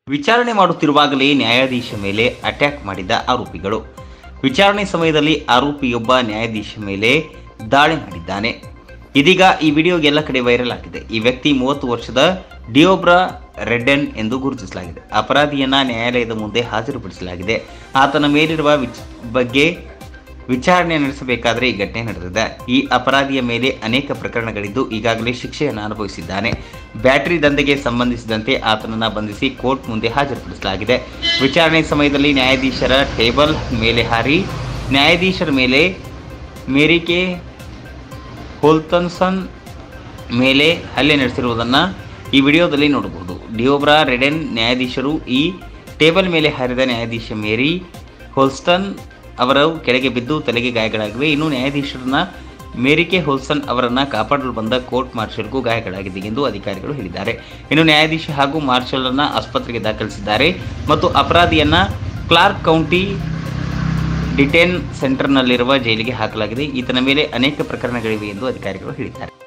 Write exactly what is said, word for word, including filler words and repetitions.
ವಿಚಾರಣೆ ಮಾಡುತ್ತಿರುವಾಗಲೇ ನ್ಯಾಯಾಧೀಶ ಮೇಲೆ ಅಟ್ಯಾಕ್ ಮಾಡಿದ ಆರೋಪಿಗಳು. ವಿಚಾರಣೆ ಸಮಯದಲ್ಲಿ ಆರೋಪಿಯೊಬ್ಬ ನ್ಯಾಯಾಧೀಶ ಮೇಲೆ ದಾಳಿ ಮಾಡಿದ್ದಾನೆ. ಇದೀಗ ಈ ವಿಡಿಯೋ ಎಲ್ಲ ಕಡೆ ವೈರಲ್ ಆಗಿದೆ. ಈ ವ್ಯಕ್ತಿ ಮೂವತ್ತು ವರ್ಷದ ಡಿಯೋಬ್ರಾ ರೆಡ್ಡೆನ್ ಎಂದು ಗುರುತಿಸಲಾಗಿದೆ. ಅಪರಾಧಿಯನ್ನ ನ್ಯಾಯಾಲಯದ ಮುಂದೆ ಹಾಜರುಪಡಿಸಲಾಗಿದೆ. ಆತನ ಮೇಲಿರುವ ವಿಚ್ ಬಗ್ಗೆ ವಿಚಾರಣೆ ನಡೆಸಬೇಕಾದರೆ ಈ ಘಟನೆ ನಡೆದಿದೆ. ಈ ಅಪರಾಧಿಯ ಮೇಲೆ ಅನೇಕ ಪ್ರಕರಣಗಳಿದ್ದು ಈಗಾಗಲೇ ಶಿಕ್ಷೆಯನ್ನು ಅನುಭವಿಸಿದ್ದಾನೆ. ಬ್ಯಾಟರಿ ದಂಧೆಗೆ ಸಂಬಂಧಿಸಿದಂತೆ ಆತನನ್ನು ಬಂಧಿಸಿ ಕೋರ್ಟ್ ಮುಂದೆ ಹಾಜರುಪಡಿಸಲಾಗಿದೆ. ವಿಚಾರಣೆ ಸಮಯದಲ್ಲಿ ನ್ಯಾಯಾಧೀಶರ ಟೇಬಲ್ ಮೇಲೆ ಹಾರಿ ನ್ಯಾಯಾಧೀಶರ ಮೇಲೆ ಮೇರಿಕೆ ಹೋಲ್ತನ್ಸನ್ ಮೇಲೆ ಹಲ್ಲೆ ನಡೆಸಿರುವುದನ್ನು ಈ ವಿಡಿಯೋದಲ್ಲಿ ನೋಡಬಹುದು. ಡಿಯೋಬ್ರಾ ರೆಡೆನ್ ನ್ಯಾಯಾಧೀಶರು ಈ ಟೇಬಲ್ ಮೇಲೆ ಹಾರಿದ ನ್ಯಾಯಾಧೀಶ ಮೇರಿ ಹೋಲ್ಸ್ಟನ್ ಅವರು ಕೆಳಗೆ ಬಿದ್ದು ತಲೆಗೆ ಗಾಯಗಳಾಗಿವೆ. ಇನ್ನು ನ್ಯಾಯಾಧೀಶರನ್ನ ಮೇರಿಕೆ ಹೋಲ್ಸನ್ ಅವರನ್ನು ಕಾಪಾಡಲು ಬಂದ ಕೋರ್ಟ್ ಮಾರ್ಷಲ್ಗೂ ಗಾಯಗಳಾಗಿದೆ ಎಂದು ಅಧಿಕಾರಿಗಳು ಹೇಳಿದ್ದಾರೆ. ಇನ್ನು ನ್ಯಾಯಾಧೀಶ ಹಾಗೂ ಮಾರ್ಷಲ್ ಅನ್ನು ಆಸ್ಪತ್ರೆಗೆ ದಾಖಲಿಸಿದ್ದಾರೆ ಮತ್ತು ಅಪರಾಧಿಯನ್ನ ಕ್ಲಾರ್ಕ್ ಕೌಂಟಿ ಡಿಟೇನ್ ಸೆಂಟರ್ನಲ್ಲಿರುವ ಜೈಲಿಗೆ ಹಾಕಲಾಗಿದೆ. ಈತನ ಮೇಲೆ ಅನೇಕ ಪ್ರಕರಣಗಳಿವೆ ಎಂದು ಅಧಿಕಾರಿಗಳು ಹೇಳಿದ್ದಾರೆ.